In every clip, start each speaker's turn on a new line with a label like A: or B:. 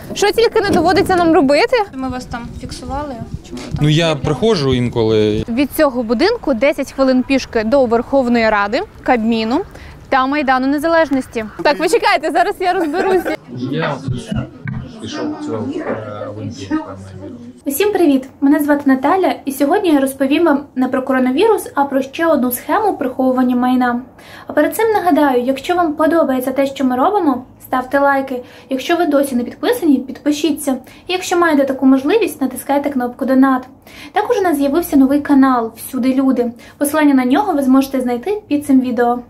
A: Що тільки не доводиться нам робити?
B: Ми вас там фіксували? Чому ви там
C: Ну я
B: заявляли?
C: приходжу інколи.
A: Від цього будинку 10 хвилин пішки до Верховної Ради, Кабміну та Майдану Незалежності. Так, почекайте, зараз я розберуся.
C: Я пішов в Олімпію.
D: Усім привіт! Мене звати Наталя, і сьогодні я розповім вам не про коронавірус, а про ще одну схему приховування майна. А перед цим нагадаю, якщо вам подобається те, що ми робимо, ставте лайки. Якщо ви досі не підписані, підпишіться. І якщо маєте таку можливість, натискайте кнопку «Донат». Також у нас з'явився новий канал «Всюди люди». Посилання на нього ви зможете знайти під цим відео.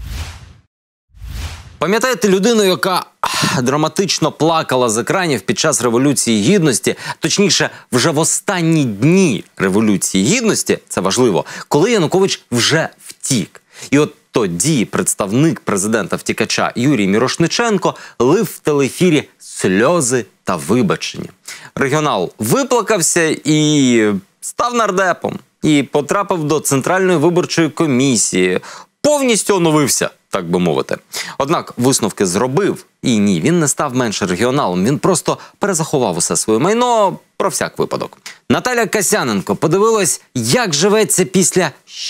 E: Пам'ятаєте людину, яка драматично плакала з екранів під час Революції Гідності, точніше, вже в останні дні Революції Гідності, це важливо, коли Янукович вже втік. І от тоді представник президента-втікача Юрій Мірошниченко лив в телеефірі сльози та вибачення. Регіонал виплакався і став нардепом. І потрапив до Центральної виборчої комісії. Повністю оновився, так би мовити. Однак висновки зробив. І ні, він не став менше регіоналом. Він просто перезаховав усе своє майно про всяк випадок. Наталя Касяненко подивилась, як живеться після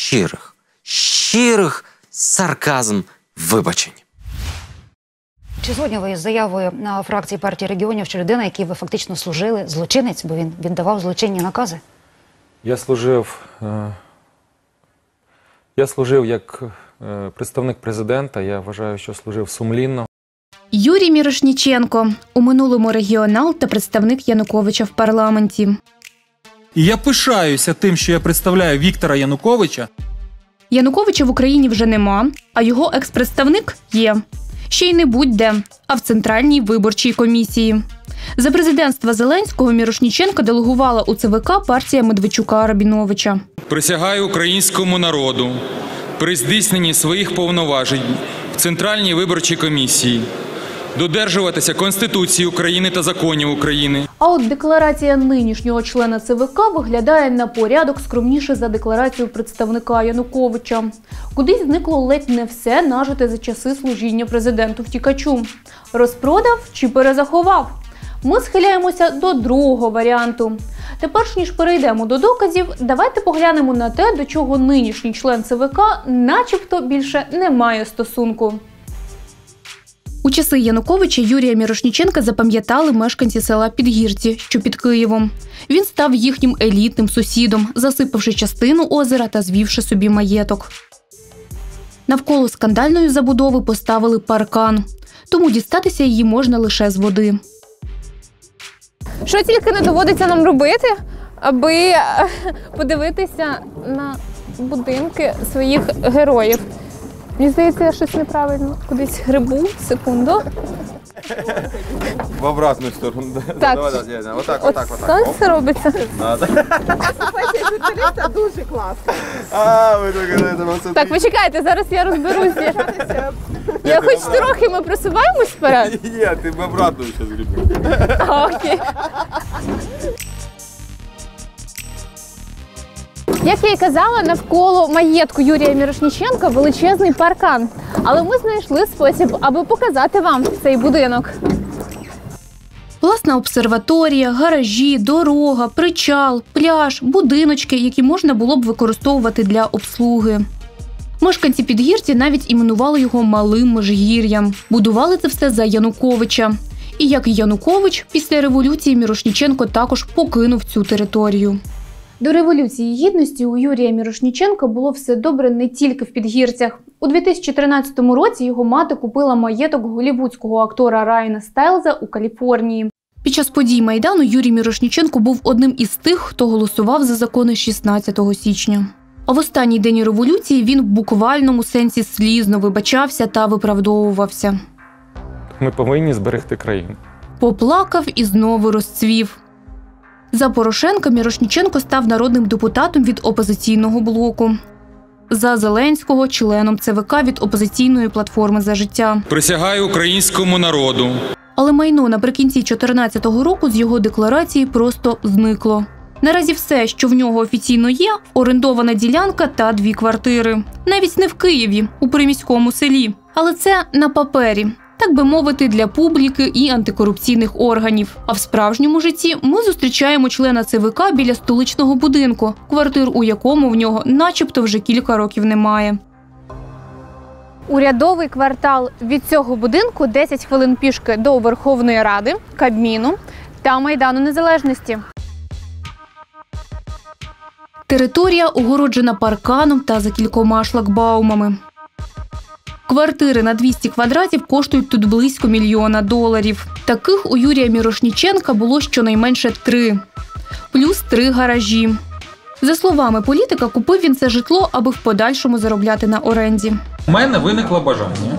E: щирих сарказм вибачень.
F: Чи згодні ви з заявою на фракції партії регіонів, що людина, якій ви фактично служили, злочинець, бо він віддавав злочинні накази?
G: Я служив як представник президента, я вважаю, що служив сумлінно.
D: Юрій Мірошниченко – у минулому регіонал та представник Януковича в парламенті.
C: І я пишаюся тим, що я представляю Віктора Януковича.
D: Януковича в Україні вже нема, а його екс-представник є. Ще й не будь-де, а в Центральній виборчій комісії. За президентства Зеленського Мірошниченка делегувала у ЦВК партія Медведчука-Рабіновича.
H: Присягаю українському народу при здійсненні своїх повноважень в Центральній виборчій комісії додержуватися Конституції України та законів України.
D: А от декларація нинішнього члена ЦВК виглядає на порядок скромніше за декларацію представника Януковича. Кудись зникло ледь не все нажите за часи служіння президенту-втікачу. Розпродав чи перезаховав? Ми схиляємося до другого варіанту. Тепер ж, ніж перейдемо до доказів, давайте поглянемо на те, до чого нинішній член ЦВК начебто більше не має стосунку. У часи Януковича Юрія Мірошниченка запам'ятали мешканці села Підгірці, що під Києвом. Він став їхнім елітним сусідом, засипавши частину озера та звівши собі маєток. Навколо скандальної забудови поставили паркан, тому дістатися її можна лише з води.
A: Що тільки не доводиться нам робити, аби подивитися на будинки своїх героїв. Мені здається, я щось неправильно кудись грибу. Секунду.
I: В обратну сторону.
A: Так.
I: Отак.
A: Так це робиться.
I: Дуже класно.
A: Так, почекайте, зараз я розберуся. Я хоч трохи, ми просуваємось вперед?
I: Ні, ти в обратну зараз грибу.
A: Окей. Як я й казала, навколо маєтку Юрія Мірошниченка величезний паркан. Але ми знайшли спосіб, аби показати вам цей будинок.
D: Власна обсерваторія, гаражі, дорога, причал, пляж, будиночки, які можна було б використовувати для обслуги. Мешканці Підгірці навіть іменували його Малим Межгір'ям. Будували це все за Януковича. І як і Янукович, після Революції Мірошниченко також покинув цю територію. До Революції Гідності у Юрія Мірошниченка було все добре не тільки в Підгірцях. У 2013 році його мати купила маєток голлівудського актора Райана Стайлза у Каліфорнії. Під час подій Майдану Юрій Мірошниченко був одним із тих, хто голосував за закони 16 січня. А в останній день революції він в буквальному сенсі слізно вибачався та виправдовувався.
G: Ми повинні зберегти країну.
D: Поплакав і знову розцвів. За Порошенка Мірошниченко став народним депутатом від опозиційного блоку. За Зеленського – членом ЦВК від опозиційної платформи «За життя».
H: Присягаю українському народу.
D: Але майно наприкінці 2014 року з його декларації просто зникло. Наразі все, що в нього офіційно є – орендована ділянка та 2 квартири. Навіть не в Києві, у приміському селі. Але це на папері. так би мовити, для публіки і антикорупційних органів. А в справжньому житті ми зустрічаємо члена ЦВК біля столичного будинку, квартир у якому в нього начебто вже кілька років немає.
A: Урядовий квартал від цього будинку 10 хвилин пішки до Верховної Ради, Кабміну та Майдану Незалежності.
D: Територія огороджена парканом та за кількома шлагбаумами. Квартири на 200 квадратів коштують тут близько $1 мільйона. Таких у Юрія Мірошніченка було щонайменше 3. Плюс 3 гаражі. За словами політика, купив він це житло, аби в подальшому заробляти на оренді.
C: У мене виникло бажання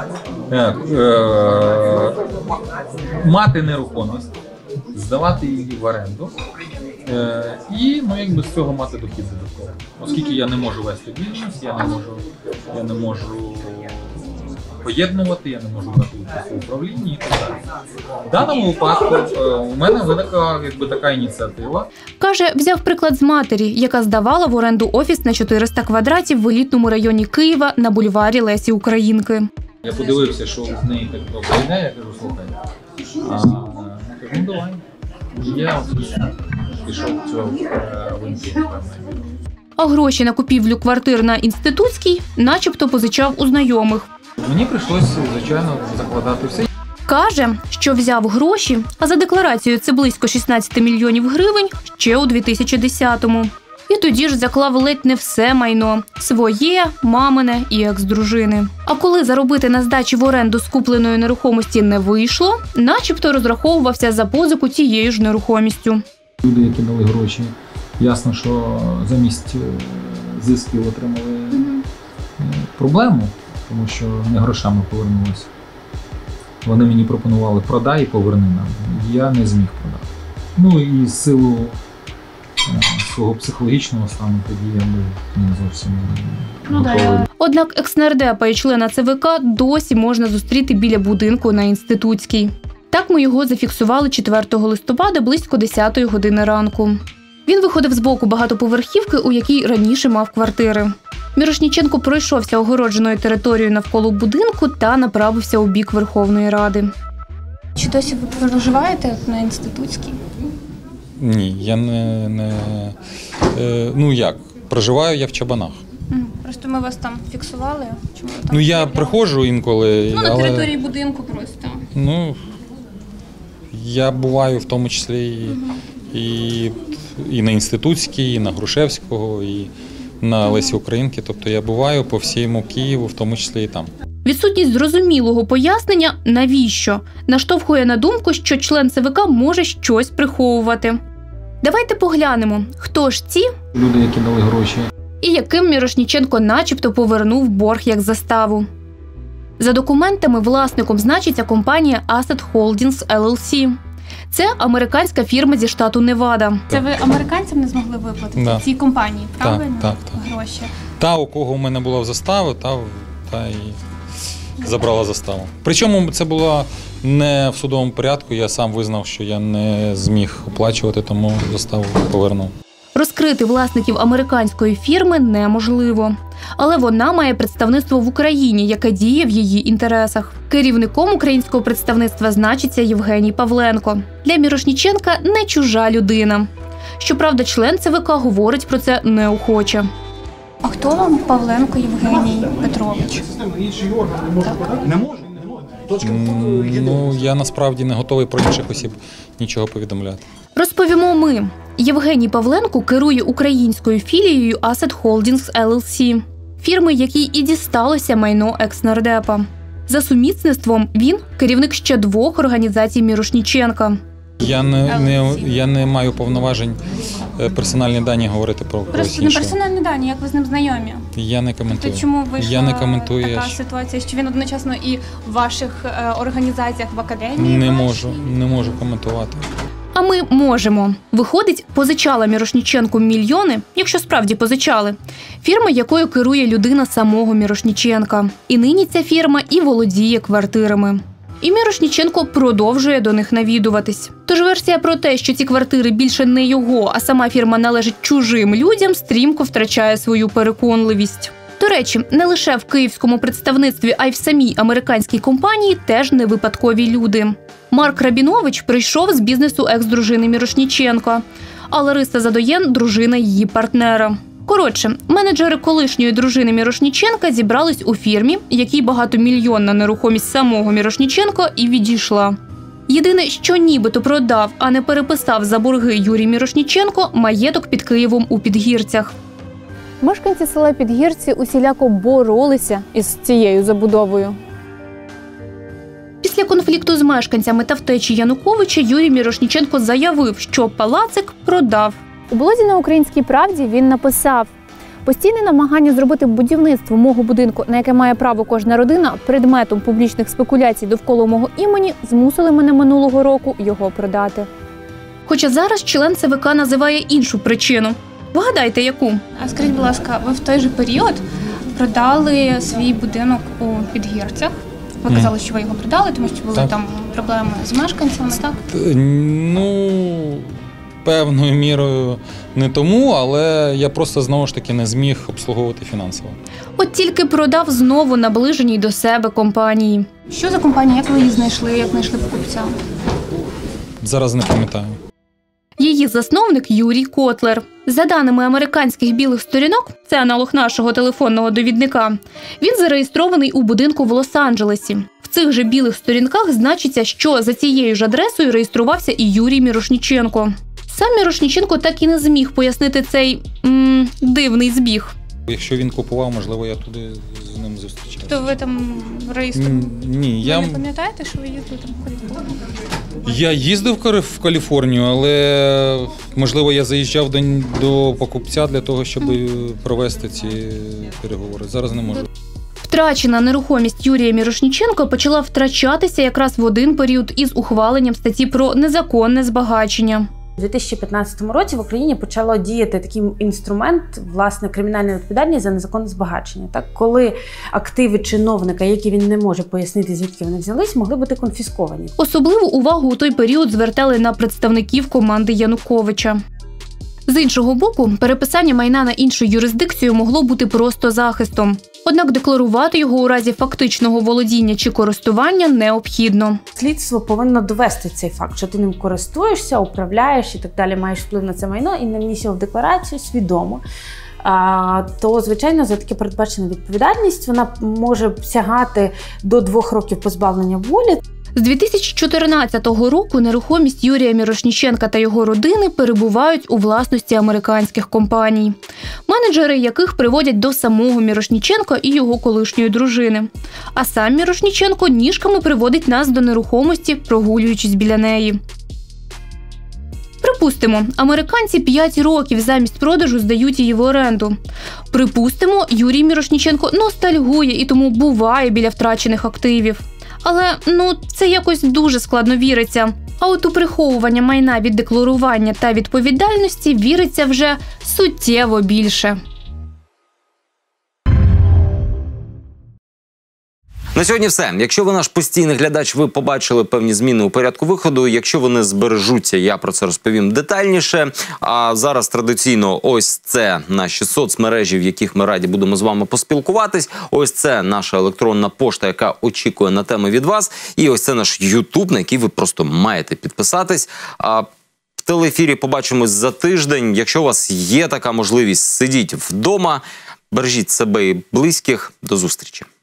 C: мати нерухомість, здавати її в оренду і з цього мати дохід додатково. Оскільки я не можу вести бізнес, я не можу поєднувати, я не можу брати участь у управлінні і так далі. В даному випадку у мене виникла така ініціатива.
D: Каже, взяв приклад з матері, яка здавала в оренду офіс на 400 квадратів в елітному районі Києва на бульварі Лесі Українки.
C: Я подивився, що в неї так добре йде, я кажу, слухай, давай. І я пішов цього в інститут.
D: А гроші на купівлю квартир на Інститутській начебто позичав у знайомих.
C: Мені прийшлося, звичайно, закладати все.
D: Каже, що взяв гроші, а за декларацією це близько 16 мільйонів гривень, ще у 2010-му. І тоді ж заклав ледь не все майно – своє, мамине і екс-дружини. А коли заробити на здачі в оренду скупленої нерухомості не вийшло, начебто розраховувався за позику тією ж нерухомістю.
J: Люди, які дали гроші, ясно, що замість зисків отримали проблему, тому що не грошами повернулося. Вони мені пропонували продай і поверни нам. Я не зміг продати. Ну і з силу свого психологічного стану тоді я був не зовсім готовий.
D: Однак екс-нардепа і члена ЦВК досі можна зустріти біля будинку на Інститутській. Так ми його зафіксували 4 листопада близько 10-ї години ранку. Він виходив з боку багатоповерхівки, у якій раніше мав квартири. Мірошніченко пройшовся огородженою територією навколо будинку та направився у бік Верховної Ради.
B: Чи досі ви проживаєте на Інститутській?
C: Ні, я проживаю я в Чабанах.
B: Просто ми вас там фіксували. Чому ви там
C: Я приходжу інколи.
B: на території будинку просто.
C: Я буваю в тому числі і на Інститутській, і на Грушевського, і на Лесі Українки. Тобто я буваю по всьому Києву, в тому числі і там.
D: Відсутність зрозумілого пояснення «навіщо?» наштовхує на думку, що член ЦВК може щось приховувати. Давайте поглянемо, хто ж ці
J: люди, які дали гроші,
D: і яким Мірошніченко начебто повернув борг як заставу. За документами власником значиться компанія Asset Holdings LLC. Це американська фірма зі штату Невада.
B: Це ви американцям не змогли виплатити цій компанії, правильно?
C: Так.
B: Гроші.
C: Та, у кого у мене була застава, та і забрала заставу. Причому це було не в судовому порядку, я сам визнав, що я не зміг оплачувати, тому заставу повернув.
D: Розкрити власників американської фірми неможливо. Але вона має представництво в Україні, яке діє в її інтересах. Керівником українського представництва значиться Євгеній Павленко. Для Мірошніченка не чужа людина. Щоправда, член ЦВК говорить про це неохоче.
B: А хто вам Павленко Євгеній Петрович?
C: Я насправді не готовий про інших осіб нічого повідомляти.
D: Розповімо ми. Євгеній Павленко керує українською філією Asset Holdings LLC, фірми, якій і дісталося майно екс-нардепа. За сумісництвом він керівник ще 2 організацій Мірошніченка.
C: Я не маю повноважень персональні дані говорити про когось іншого.
B: Просто не персональні дані, як ви з ним знайомі?
C: Я не коментую.
B: То чому вийшла така
C: що...
B: ситуація, що він одночасно і в ваших організаціях в академії?
C: Не можу коментувати.
D: А ми можемо. Виходить, позичала Мірошніченку мільйони, якщо справді позичали, фірма, якою керує людина самого Мірошніченка. І нині ця фірма і володіє квартирами. І Мірошніченко продовжує до них навідуватись. Тож версія про те, що ці квартири більше не його, а сама фірма належить чужим людям, стрімко втрачає свою переконливість. До речі, не лише в київському представництві, а й в самій американській компанії теж не випадкові люди. Марк Рабінович прийшов з бізнесу екс-дружини Мірошніченка, а Лариса Задоєн – дружина її партнера. Коротше, менеджери колишньої дружини Мірошніченка зібрались у фірмі, якій багатомільйонна нерухомість самого Мірошніченка і відійшла. Єдине, що нібито продав, а не переписав за борги Юрій Мірошніченко – маєток під Києвом у Підгірцях.
A: Мешканці села Підгірці усіляко боролися із цією забудовою.
D: Після конфлікту з мешканцями та втечі Януковича Юрій Мірошніченко заявив, що палацик продав.
A: У блозі на «Українській правді» він написав: «Постійне намагання зробити будівництво мого будинку, на яке має право кожна родина, предметом публічних спекуляцій довкола мого імені, змусили мене минулого року його продати».
D: Хоча зараз член ЦВК називає іншу причину. Вгадайте, яку?
B: А скажіть, будь ласка, ви в той же період продали свій будинок у Підгірцях? Ви казали, що ви його продали, тому що були там проблеми з мешканцями, так?
C: Ну, певною мірою не тому, але я просто, знову ж таки, не зміг обслуговувати фінансово.
D: От тільки продав знову наближеній до себе компанії.
B: Що за компанія? Як ви її знайшли? Як знайшли покупця?
C: Зараз не пам'ятаю.
D: Її засновник Юрій Котлер. За даними американських білих сторінок, це аналог нашого телефонного довідника, він зареєстрований у будинку в Лос-Анджелесі. В цих же білих сторінках значиться, що за цією ж адресою реєструвався і Юрій Мірошніченко. Сам Мірошніченко так і не зміг пояснити цей дивний збіг.
C: Якщо він купував, можливо, я туди з ним зустрічався.
B: То ви там реєстрували?
C: Ні,
B: Ви не пам'ятаєте, що ви їздили там в Каліфорнію?
C: Я їздив в Каліфорнію, але, можливо, я заїжджав до покупця для того, щоб провести ці переговори. Зараз не можу.
D: Втрачена нерухомість Юрія Мірошніченка почала втрачатися якраз в один період із ухваленням статті про незаконне збагачення.
K: У 2015 році в Україні почало діяти такий інструмент, власне, кримінальної відповідальності за незаконне збагачення. Так, коли активи чиновника, які він не може пояснити, звідки вони взялись, могли бути конфісковані.
D: Особливу увагу у той період звертали на представників команди Януковича. З іншого боку, переписання майна на іншу юрисдикцію могло бути просто захистом. Однак декларувати його у разі фактичного володіння чи користування необхідно.
K: Слідство повинно довести цей факт, що ти ним користуєшся, управляєш і так далі, маєш вплив на це майно і не внісив в декларацію свідомо. То, звичайно, за таке передбачена відповідальність, вона може сягати до 2 років позбавлення волі.
D: З 2014 року нерухомість Юрія Мірошніченка та його родини перебувають у власності американських компаній, менеджери яких приводять до самого Мірошніченка і його колишньої дружини. А сам Мірошніченко ніжками приводить нас до нерухомості, прогулюючись біля неї. Припустимо, американці 5 років замість продажу здають її в оренду. Припустимо, Юрій Мірошніченко ностальгує і тому буває біля втрачених активів. Але, це якось дуже складно віриться. А от у приховування майна від декларування та відповідальності віриться вже суттєво більше.
E: На сьогодні все. Якщо ви наш постійний глядач, ви побачили певні зміни у порядку виходу. Якщо вони збережуться, я про це розповім детальніше. А зараз традиційно ось це наші соцмережі, в яких ми раді будемо з вами поспілкуватись. Ось це наша електронна пошта, яка очікує на теми від вас. І ось це наш YouTube, на який ви просто маєте підписатись. В телеефірі побачимось за тиждень. Якщо у вас є така можливість, сидіть вдома, бережіть себе і близьких. До зустрічі.